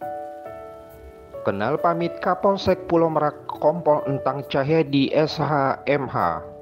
Kenal pamit Kapolsek Pulau Merak Kompol Entang Cahyadi SHMH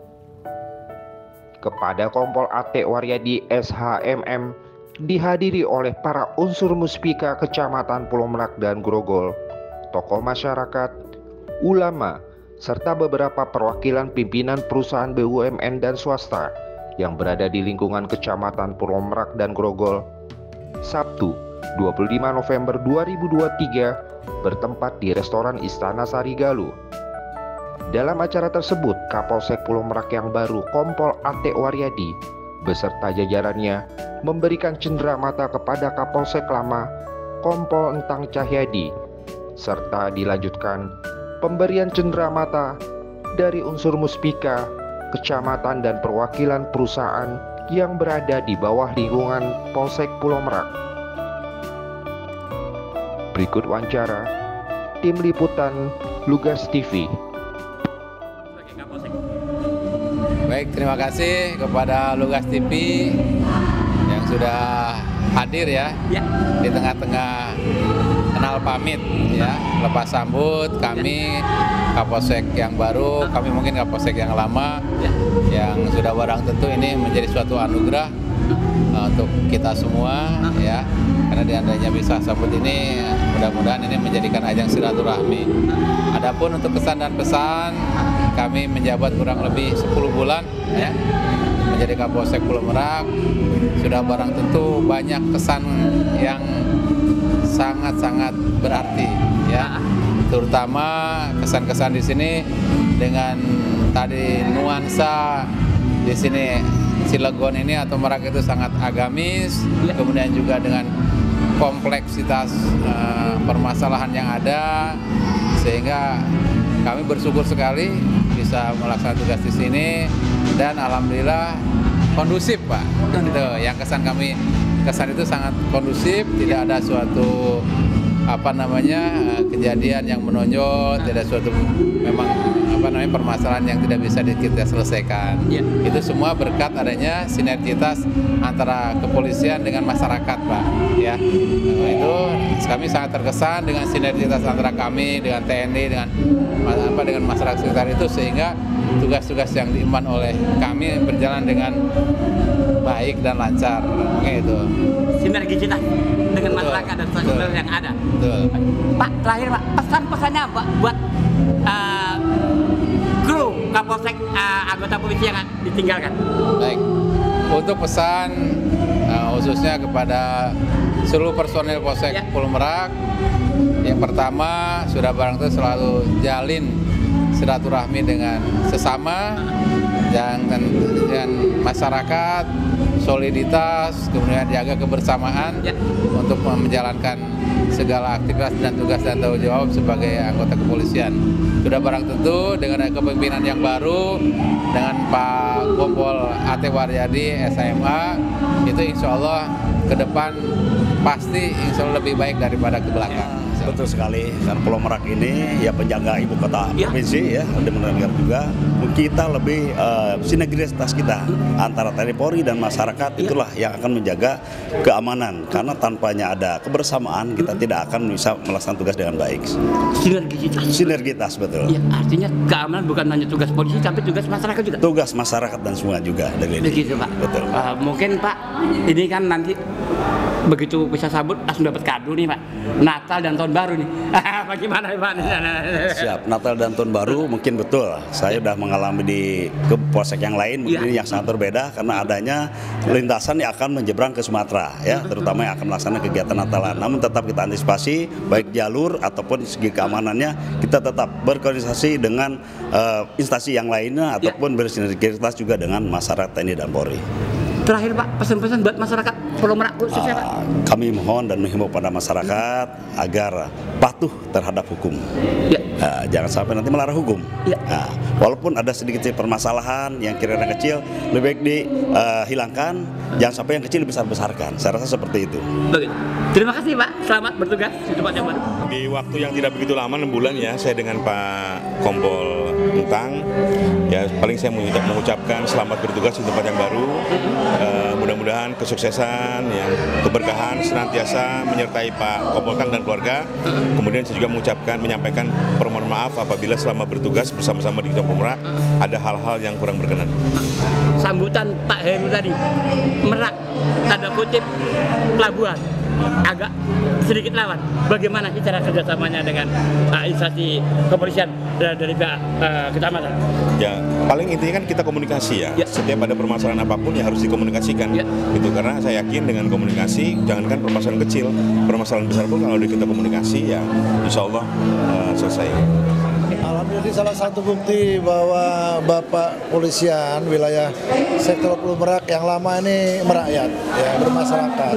kepada Kompol AT Waryadi SHMM dihadiri oleh para unsur Muspika Kecamatan Pulau Merak dan Grogol, tokoh masyarakat, ulama, serta beberapa perwakilan pimpinan perusahaan BUMN dan swasta yang berada di lingkungan Kecamatan Pulau Merak dan Grogol. Sabtu, 25 November 2023 bertempat di restoran Istana Sarigaluh. Dalam acara tersebut, Kapolsek Pulau Merak yang baru Kompol AT Waryadi beserta jajarannya memberikan cenderamata kepada Kapolsek lama Kompol Entang Cahyadi, serta dilanjutkan pemberian cenderamata dari unsur Muspika, kecamatan dan perwakilan perusahaan yang berada di bawah lingkungan Polsek Pulau Merak. Berikut wawancara tim liputan Lugas TV. Baik, terima kasih kepada Lugas TV yang sudah hadir ya. Di tengah-tengah kenal pamit ya, lepas sambut kami Kapolsek yang baru, kami mungkin Kapolsek yang lama yang sudah barang tentu ini menjadi suatu anugerah untuk kita semua ya, karena dengan adanya bisa sambut ini mudah-mudahan ini menjadikan ajang silaturahmi. Adapun untuk kesan dan pesan, kami menjabat kurang lebih 10 bulan ya menjadi Kapolsek Pulau Merak, sudah barang tentu banyak kesan yang sangat-sangat berarti ya, terutama kesan-kesan di sini dengan tadi nuansa di sini Cilegon ini atau Merak itu sangat agamis, kemudian juga dengan kompleksitas permasalahan yang ada, sehingga kami bersyukur sekali bisa melaksanakan tugas di sini dan alhamdulillah kondusif Pak. Itu yang kesan itu sangat kondusif, tidak ada suatu kejadian yang menonjol, tidak suatu permasalahan yang tidak bisa kita selesaikan. Itu semua berkat adanya sinergitas antara kepolisian dengan masyarakat Pak ya. Itu kami sangat terkesan dengan sinergitas antara kami dengan TNI dengan masyarakat sekitar itu, sehingga tugas-tugas yang diemban oleh kami berjalan dengan baik dan lancar gitu. Sinergitas dengan masyarakat dan stakeholder yang ada. Betul. Pak, terakhir Pak, pesan-pesannya Pak buat kru Kapolsek, anggota polisi yang ditinggalkan. Baik, untuk pesan khususnya kepada seluruh personil Polsek Pulau Merak, yang pertama sudah barang tentu selalu jalin silaturahmi dengan sesama, dengan masyarakat, soliditas, kemudian jaga kebersamaan untuk menjalankan segala aktivitas dan tugas dan tanggung jawab sebagai anggota kepolisian. Sudah barang tentu dengan kepemimpinan yang baru, dengan Pak Kompol AT Waryadi SMA, itu insya Allah ke depan pasti insya Allah lebih baik daripada ke belakang. Betul sekali, karena Pulau Merak ini ya penjaga ibu kota provinsi ya, dan negara juga. Kita lebih sinergitas kita antara TNI Polri dan masyarakat itulah yang akan menjaga keamanan, karena tanpanya ada kebersamaan kita tidak akan bisa melaksanakan tugas dengan baik. Sinergitas betul. Ya, artinya keamanan bukan hanya tugas polisi tapi tugas masyarakat juga. Tugas masyarakat dan semua juga dari begitu Pak. Betul. Mungkin Pak, ini kan nanti begitu bisa sambut langsung dapat kado nih Pak, Natal dan Tahun Baru nih. Bagaimana Pak? Siap, Natal dan Tahun Baru mungkin betul. Saya sudah mengalami di Polsek yang lain, mungkin yang sangat berbeda karena adanya lintasan yang akan menyeberang ke Sumatera ya, terutama yang akan melaksanakan kegiatan Natalan. Namun tetap kita antisipasi baik jalur ataupun segi keamanannya, kita tetap berkoordinasi dengan instansi yang lainnya ataupun bersinergitas juga dengan masyarakat TNI dan Polri. Terakhir Pak, pesan-pesan buat masyarakat Pulau Merak khususnya Pak. Kami mohon dan menghimbau pada masyarakat agar patuh terhadap hukum. Jangan sampai nanti melarang hukum. walaupun ada sedikit permasalahan yang kira-kira kecil, lebih baik dihilangkan, jangan sampai yang kecil dibesar-besarkan. Saya rasa seperti itu. Bagus. Terima kasih Pak, selamat bertugas di tempat yang baru. Di waktu yang tidak begitu lama, 6 bulan ya, saya dengan Pak Kompol Entang, ya paling saya mengucapkan selamat bertugas di tempat yang baru. Mudah-mudahan kesuksesan, ya, keberkahan senantiasa menyertai Pak Kompol Entang dan keluarga. Kemudian saya juga menyampaikan permohonan maaf apabila selama bertugas bersama-sama di Kabupaten Merak ada hal-hal yang kurang berkenan. Sambutan Pak Heru tadi, Merak, tanda kutip pelabuhan, agak sedikit lawan. Bagaimana sih cara kerjasamanya dengan instansi kepolisian dari pihak kecamatan? Ya, paling intinya kan kita komunikasi ya. Setiap ada permasalahan apapun ya harus dikomunikasikan. Gitu, karena saya yakin dengan komunikasi, jangankan permasalahan kecil, permasalahan besar pun kalau kita komunikasi ya insya Allah selesai. Alhamdulillah, salah satu bukti bahwa Bapak Polisian wilayah sektor Pulau Merak yang lama ini merakyat, ya, bermasyarakat.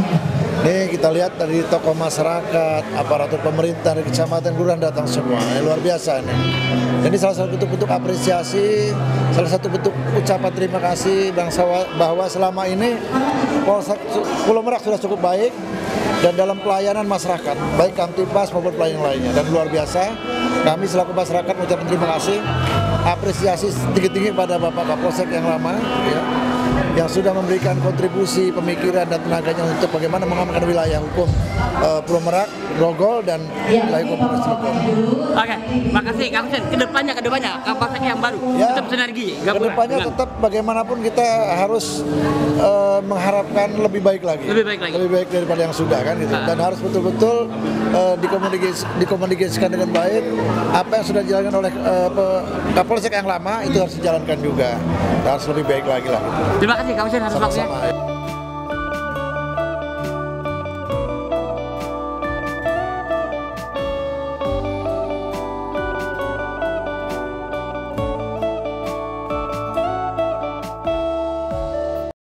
Ini kita lihat dari tokoh masyarakat, aparatur pemerintah dari kecamatan, kelurahan datang semua. Ini luar biasa ini. Jadi salah satu bentuk apresiasi, salah satu bentuk ucapan terima kasih bahwa selama ini Polsek Pulau Merak sudah cukup baik dan dalam pelayanan masyarakat, baik Kamtipas maupun pelayanan lainnya. Dan luar biasa, kami selaku masyarakat mengucapkan terima kasih, apresiasi tinggi-tinggi pada Bapak Kapolsek yang lama, ya, yang sudah memberikan kontribusi pemikiran dan tenaganya untuk bagaimana mengamankan wilayah hukum Pulau Merak, Grogol, dan wilayah hukum Cilegon. Oke, makasih Kang Hussein. Kedepannya Kapolsek yang baru tetap sinergi. Kedepannya tetap bagaimanapun kita harus mengharapkan lebih baik lagi. Lebih baik daripada yang sudah kan gitu. Dan harus betul-betul dikomunikasikan dengan baik. Apa yang sudah dijalankan oleh Kapolsek yang lama itu harus dijalankan juga. Harus lebih baik lagi lah. Terima kasih Kang Hussein atas waktunya.